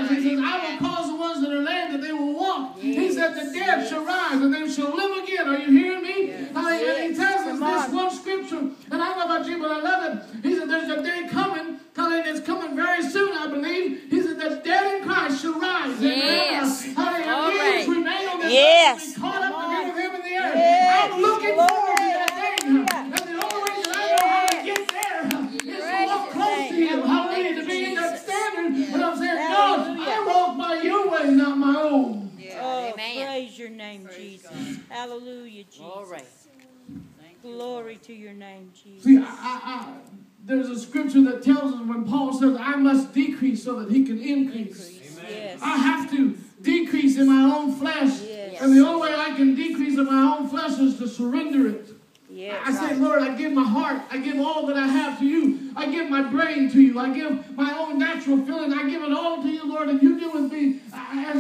rise. He says, I will cause the ones that are lame that they will walk. He said, the dead shall rise and they shall live again. Are you hearing me? And he tells us this one scripture, and I don't know about you, but I love it. He said, there's a day coming, and it's coming very soon, I believe. He said, the dead in Christ shall rise. Yes. And right. Remain on this yes. earth, be caught up to be with him in the air. Yes. I'm looking forward to that day. And the only way that I know how to get there is to walk close to him. Hallelujah. To be in that standard. And I'm saying, God, I walk by your way, not my own. Oh, praise your name, Jesus. Hallelujah, Jesus. All right. Glory to your name, Jesus. See, there's a scripture that tells us when Paul says, I must decrease so that he can increase. Yes. I have to decrease in my own flesh. Yes. And the only way I can decrease in my own flesh is to surrender it. Yes. I say, Lord, I give my heart. I give all that I have to you. I give my brain to you. I give my own natural feeling. I give it all to you, Lord, and you do with me